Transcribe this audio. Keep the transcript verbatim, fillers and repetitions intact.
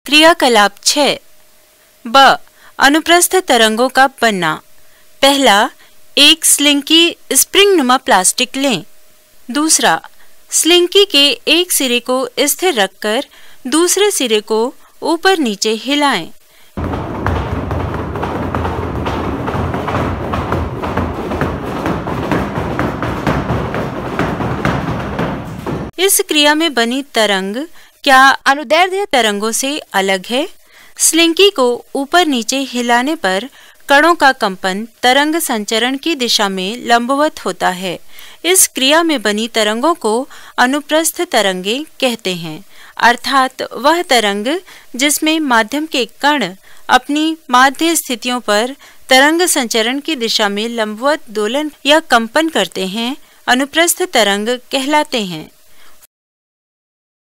क्रियाकलाप छह। ब अनुप्रस्थ तरंगों का बनना। पहला, एक स्लिंकी स्प्रिंगनुमा प्लास्टिक लें। दूसरा, स्लिंकी के एक सिरे को स्थिर रखकर दूसरे सिरे को ऊपर नीचे हिलाएं। इस क्रिया में बनी तरंग क्या अनुदैर्ध्य तरंगों से अलग है? स्लिंकी को ऊपर नीचे हिलाने पर कणों का कंपन तरंग संचरण की दिशा में लंबवत होता है। इस क्रिया में बनी तरंगों को अनुप्रस्थ तरंगें कहते हैं, अर्थात वह तरंग जिसमें माध्यम के कण अपनी माध्य स्थितियों पर तरंग संचरण की दिशा में लंबवत दोलन या कंपन करते हैं, अनुप्रस्थ तरंग कहलाते हैं।